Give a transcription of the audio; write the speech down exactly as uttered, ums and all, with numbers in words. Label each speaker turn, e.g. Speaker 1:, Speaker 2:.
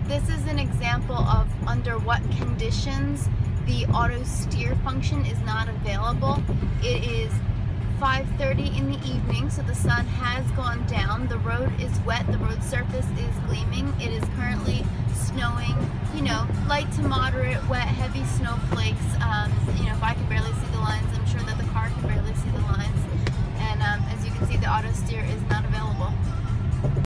Speaker 1: this is an example of under what conditions the AutoSteer function is not available. It is five thirty in the evening, so the sun has gone down. The road is wet. The road surface is gleaming. It is currently snowing, you know, light to moderate, wet, heavy snowflakes, um, you know,